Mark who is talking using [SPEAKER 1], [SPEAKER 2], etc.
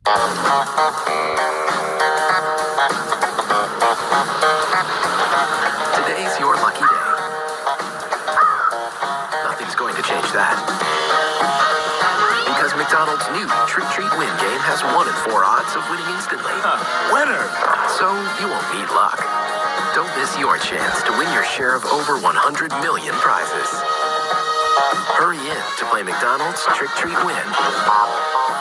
[SPEAKER 1] Today's your lucky day. Nothing's going to change that. Because McDonald's new Trick Treat Win game has 1 in 4 odds of winning instantly.
[SPEAKER 2] Winner!
[SPEAKER 1] So you won't need luck. Don't miss your chance to win your share of over 100 million prizes. Hurry in to play McDonald's Trick Treat Win.